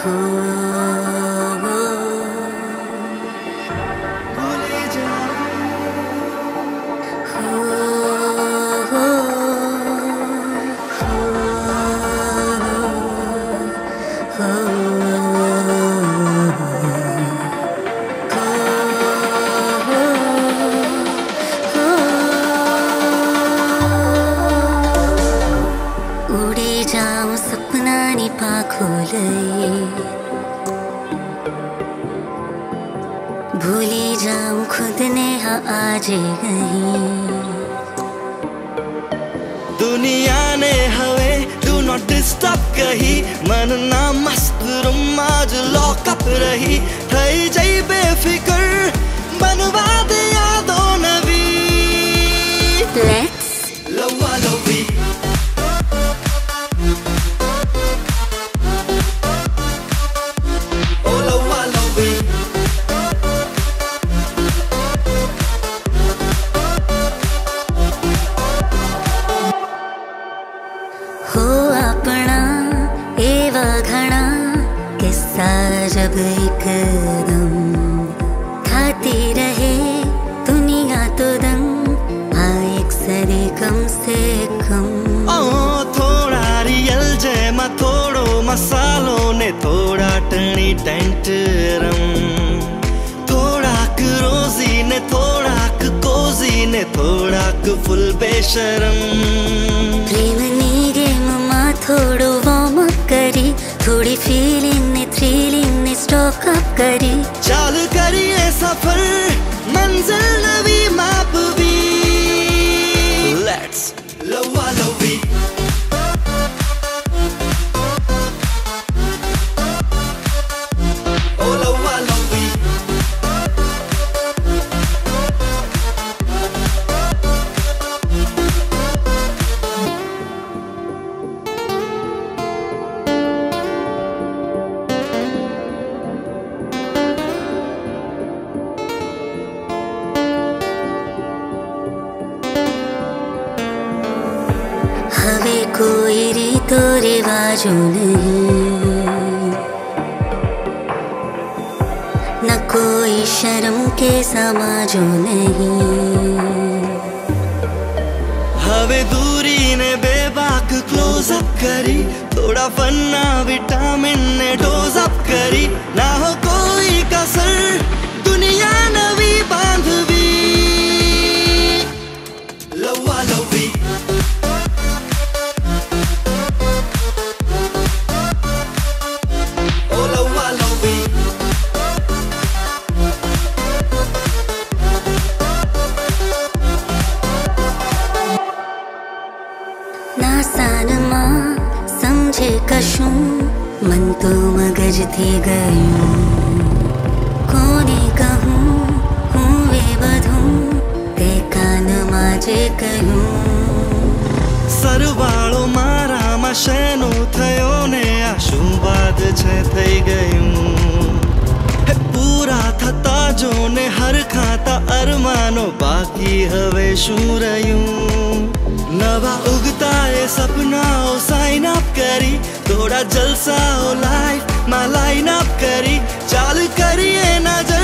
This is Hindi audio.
भूली जाऊं खुद ने आज गई दुनिया ने हवे डू नॉट डिस्टर्ब कही मन ना मस्त रूम आज लॉकअप रही थई जई बेफिकर बनवा दे यादो नवी Let's लव्वा लव्वी जब एकदम खाती रहे दुनिया तो दम एक सरे कम से कम थोड़ा रियल जैमा थोड़ो मसालो ने थोड़ा टनी टेंटरम थोड़ा रोजी ने थोड़ा कोजी ने थोड़ा फुल बेशरम प्रेम नी गेम मा थोड़ो वार्म अप करी थोड़ी फीलिंग ने थ्रिलिंग ने स्टॉक अप करी चाल करिए सफर मंजिल नवी माप भी लेट्स लव्वा लव्वी ओ लव्वा लव्वी कोई रीतो रिवाजो नहीं न कोई शर्म के समाजो नहीं हवे दूरी ने बेबाक क्लोज अप करी थोड़ा फन्ना विटामिन ने डोज अप करी ना हो कोई कसर दुनिया नवी बांधवी लव्वा लव्वी कशूं मन तो मगज थी गयूं कोने कहूं हूँ वे बधूं ते कान माजे कहूं सरवाळो मारा मशेनु थयो ने आशु बाद छे थई गयूं पूरा थता जो ने हर खाता अरमानो बाकी हवे शू रयूं नवा उगता है सपना ओ साइन अप करी थोड़ा जलसा ओ लाइफ मा लाइन अप करी चाल करिए ना